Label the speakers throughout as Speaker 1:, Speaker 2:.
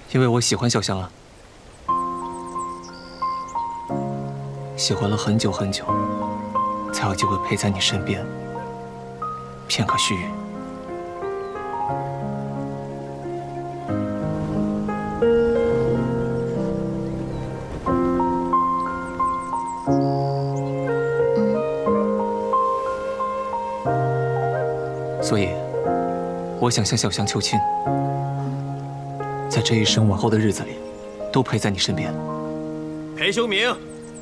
Speaker 1: 因为我喜欢小香啊，喜欢了很久很久，才有机会陪在你身边，片刻须臾。所以，我想向小香求亲，在这一生往后的日子里，都陪在你身边。
Speaker 2: 裴修明，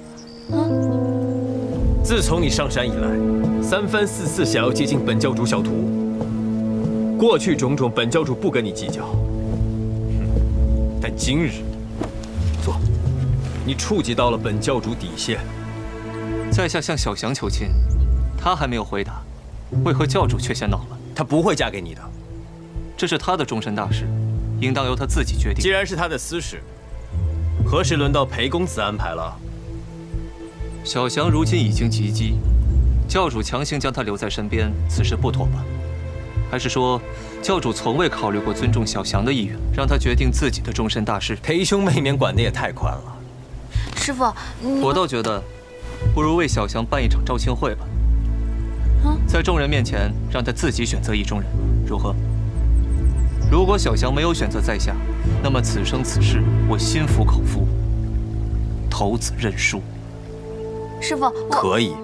Speaker 2: 自从你上山以来，三番四次想要接近本教主小徒，过去种种，本教主不跟你计较。但今日，坐，你触及到了本教主底线。
Speaker 1: 在下向小香求亲，她还没有回答，为何教主却先恼了？
Speaker 2: 她不会嫁给你的，
Speaker 1: 这是她的终身大事，应当由她自己决定。
Speaker 2: 既然是她的私事，何时轮到裴公子安排了？
Speaker 1: 小祥如今已经及笄，教主强行将她留在身边，此事不妥吧？还是说，教主从未考虑过尊重小祥的意愿，让她决定自己的终身大事？
Speaker 2: 裴兄妹免管得也太宽了。
Speaker 3: 师傅，
Speaker 1: 我倒觉得，不如为小祥办一场招亲会吧。在众人面前，让她自己选择意中人，如何？如果小祥没有选择在下，那么此生此世，我心服口服，投子认输。
Speaker 3: 师傅，
Speaker 2: 可以。